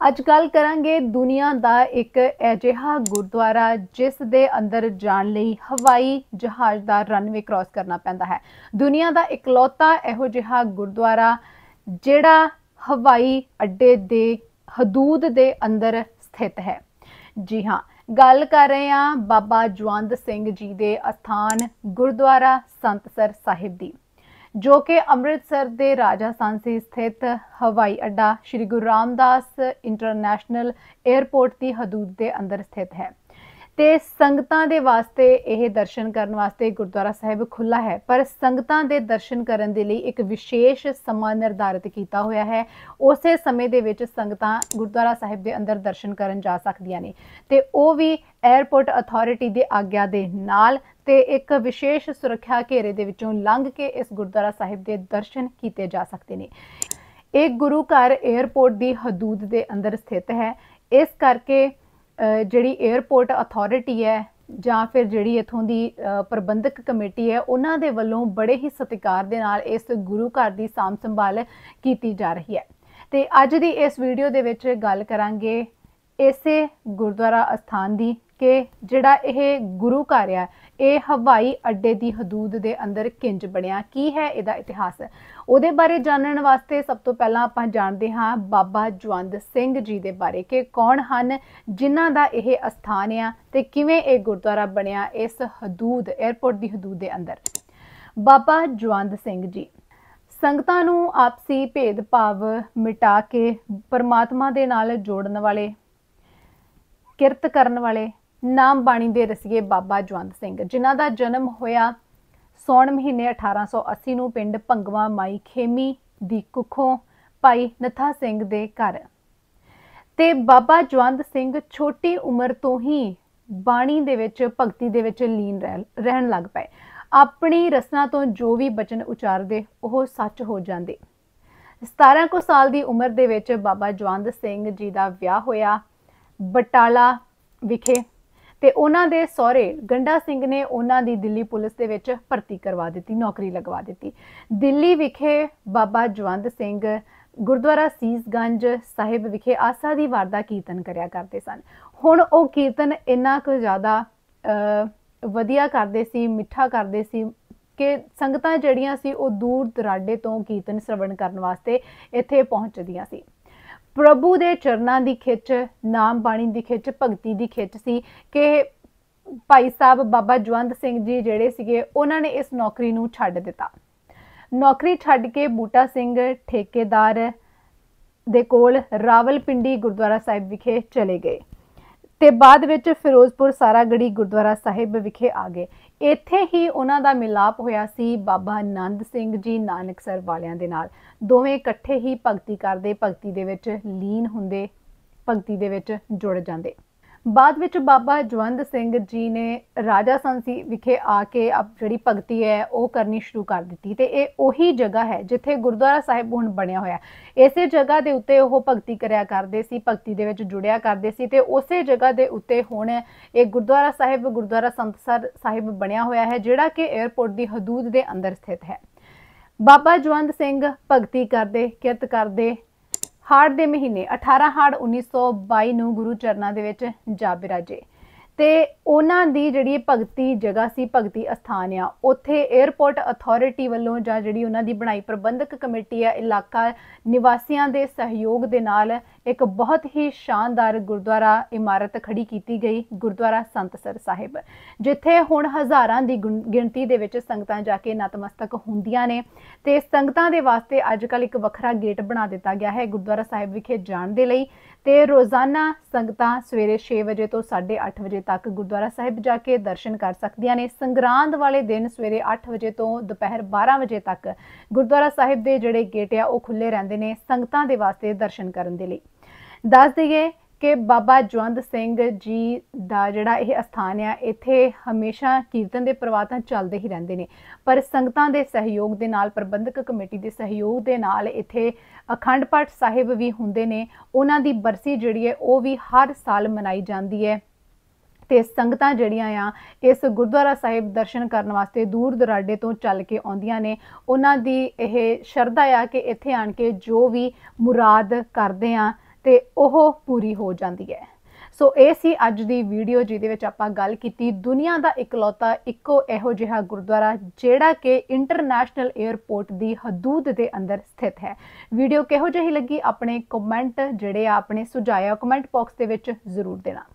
ਅੱਜ ਗੱਲ ਕਰਾਂਗੇ ਦੁਨੀਆ ਦਾ ਇੱਕ ਅਜਿਹਾ ਗੁਰਦੁਆਰਾ ਜਿਸ ਦੇ ਅੰਦਰ ਜਾਣ ਲਈ ਹਵਾਈ ਜਹਾਜ਼ ਦਾ ਰਨਵੇ ਕ੍ਰਾਸ ਕਰਨਾ ਪੈਂਦਾ ਹੈ। ਦੁਨੀਆ ਦਾ ਇਕਲੌਤਾ ਇਹੋ ਜਿਹਾ ਗੁਰਦੁਆਰਾ ਜਿਹੜਾ ਹਵਾਈ ਅੱਡੇ ਦੇ ਹਦੂਦ ਦੇ ਅੰਦਰ ਸਥਿਤ ਹੈ। ਜੀ ਹਾਂ, ਗੱਲ ਕਰ ਰਹੇ ਹਾਂ ਬਾਬਾ ਜਵੰਦ ਸਿੰਘ ਜੀ ਦੇ ਅਸਥਾਨ ਗੁਰਦੁਆਰਾ ਸੰਤਸਰ ਸਾਹਿਬ ਦੀ, जो कि अमृतसर के राजा सांसी स्थित हवाई अड्डा श्री गुरु रामदास इंटरनेशनल एयरपोर्ट की हदूद के अंदर स्थित है। तो संगतां दे वास्ते यह दर्शन करने वास्ते गुरुद्वारा साहिब खुला है, पर संगतां दे दर्शन करने के लिए एक विशेष समा निर्धारित किया होया है। उस समय दे विच संगतां गुरुद्वारा साहिब के अंदर दर्शन करन जा सकदियां ने, ते ओह भी एयरपोर्ट अथॉरिटी की आग्या दे नाल ते एक विशेष सुरक्षा घेरे दे विचों लंघ के इस गुरुद्वारा साहिब के दर्शन किए जा सकते हैं। एक गुरु घर एयरपोर्ट की हदूद के अंदर स्थित है, इस करके जिहड़ी एयरपोर्ट अथॉरिटी है जां फिर जिहड़ी इत्थों की प्रबंधक कमेटी है, उन्हां दे वल्लों बड़े ही सत्कार दे नाल इस गुरु घर की साम संभाल की जा रही है। तो अज दी इस वीडियो दे विच गल करांगे इसे गुरुद्वारा अस्थान की कि जिहड़ा यह गुरु घर है ये हवाई अड्डे की हदूद के अंदर किंज बनिया, की है इहदा इतिहास। उहदे बारे जानने वास्ते सब तो पहला आपां जानते हाँ बाबा जवंद सिंह जी के बारे कि कौन हन जिन्हां दा यह अस्थान आ ते किवें यह गुरुद्वारा बनिया इस हदूद एयरपोर्ट की हदूद के अंदर। बाबा जवंद सिंह जी संगतां नूं आपसी भेदभाव मिटा के परमात्मा दे नाल जोड़न वाले, किरत करन वाले नाम बाणी दे रसीए बाबा जवंद सिंह, जिन्हां दा जन्म होया सौण महीने 1880 नूं पिंड भंगवा माई खेमी दी कुखों भाई नथा सिंह दे घर। ते बाबा जवंद सिंह छोटी उम्र तो ही बाणी दे विच भगती दे विच लीन रहन लग पए। अपनी रसना तो जो भी बचन उचारदे ओह सच हो जांदे। 17 कुछ साल की उम्र दे विच बाबा जवंद सिंह जी का विआह होया बटाला विखे, ते उन्हां दे सहुरे गंडा सिंह ने उन्हां दी दिल्ली पुलिस दे विच भर्ती करवा दी, नौकरी लगवा दी। दिल्ली विखे बाबा जवंद सिंह गुरुद्वारा सीसगंज साहिब विखे आसा दी वार दा कीर्तन करया करते सन। हुण ओह कीर्तन इन्ना कुछ ज़्यादा वधिया करदे सी, मिठा करदे सी कि संगतां जिहड़ियां सी ओह दूर दराडे तो कीर्तन श्रवण करन वास्ते इत्थे पहुंचदियां सी। प्रभु दे चरनां दी खिच, नाम बाणी दी खिच, भगती दी खिच सी कि भाई साहब बाबा जवंद सिंह जी जिहड़े सीगे उन्हां ने इस नौकरी नूं छड्ड दिता। नौकरी छड्ड के बूटा सिंह ठेकेदार दे कोल रावलपिंडी गुरुद्वारा साहिब विखे चले गए ते बाद विच फिरोजपुर सारागढ़ी गुरुद्वारा साहिब विखे आ गए। इत्थे ही उन्हां दा मिलाप होया सी बाबा नंद सिंह जी नानकसर वालियां दे नाल। दोवें इकट्ठे ही भगती करदे, भगती दे विच लीन हुंदे, भगती दे विच जुड़ जांदे। बाद विच बाबा जवंद सिंह जी ने राजा सांसी विखे आके अब जिहड़ी भगती है वह करनी शुरू कर दी। ते ये उही जगह है जिथे गुरुद्वारा साहिब हुण बनिया होया। इसे जगह के उत्ते वो भगती करया करदे सी, भगती दे विच जुड़िया करदे सी, ते उसे जगह के उत्ते हुण एक गुरुद्वारा साहिब गुरुद्वारा संतसर साहिब बनिया होया है, जिहड़ा कि एयरपोर्ट की हदूद के अंदर स्थित है। बाबा जवंद सिंह भगती करदे, किरत करदे हाड़ दे महीने 18 हाड़ 1922 नूं गुरु चरनां दे विच जा बिराजे। ते उन्हां दी जिहड़ी भगती जगह सी, भगती अस्थान आ, उत्थे एयरपोर्ट अथॉरिटी वल्लों जां जिहड़ी उन्हां दी बनाई प्रबंधक कमेटी है इलाका निवासियों के सहयोग दे नाल एक बहुत ही शानदार गुरुद्वारा इमारत खड़ी की गई, गुरुद्वारा संतसर साहिब, जिथे हुण हज़ारां दी गिणती दे विच संगतां जाके नतमस्तक हुंदियां ने। ते संगतां दे वास्ते अजकल एक वखरा गेट बना दिता गया है गुरुद्वारा साहिब विखे जाण दे लई। ते रोज़ाना संगतां सवेरे 6 बजे तो 8:30 बजे तक गुरुद्वारा साहिब जाके दर्शन कर सकदियां ने। संगरांद वाले दिन सवेरे 8 बजे तो दोपहर 12 बजे तक गुरुद्वारा साहिब दे जिहड़े गेट आ ओह खुले रहिंदे ने संगतां दे वास्ते दर्शन करन दे लई। दस दईए कि बाबा जवंद सिंह जी का जिहड़ा यह अस्थान आ इत्थे हमेशा कीर्तन के प्रवाह तां चलदे ही रहिंदे ने, पर संगतां दे सहयोग दे नाल, प्रबंधक कमेटी के सहयोग दे नाल इत्थे अखंड पाठ साहिब भी हुंदे ने। उन्हां दी बरसी जिहड़ी है वह भी हर साल मनाई जाती है। ते संगतां जिहड़ियां आ इस गुरुद्वारा साहिब दर्शन करने वास्ते दूर दराडे तो चल के आउंदियां ने। उन्हां दी यह शरधा आ कि इत्थे आण के जो भी मुराद करदे आ ਤੇ ਉਹ ਪੂਰੀ ਹੋ ਜਾਂਦੀ ਹੈ। ਸੋ ਇਹ ਸੀ ਅੱਜ ਦੀ ਵੀਡੀਓ ਜਿਹਦੇ ਵਿੱਚ ਆਪਾਂ ਗੱਲ ਕੀਤੀ ਦੁਨੀਆ ਦਾ ਇਕਲੌਤਾ ਇੱਕੋ ਇਹੋ ਜਿਹਾ ਗੁਰਦੁਆਰਾ ਜਿਹੜਾ ਕਿ ਇੰਟਰਨੈਸ਼ਨਲ 에ਅਰਪੋਰਟ ਦੀ ਹਦੂਦ ਦੇ ਅੰਦਰ ਸਥਿਤ ਹੈ। ਵੀਡੀਓ ਕਿਹੋ ਜਿਹੀ ਲੱਗੀ ਆਪਣੇ ਕਮੈਂਟ ਜਿਹੜੇ ਆ ਆਪਣੇ ਸੁਝਾਅ ਕਮੈਂਟ ਬਾਕਸ ਦੇ ਵਿੱਚ ਜ਼ਰੂਰ ਦੇਣਾ।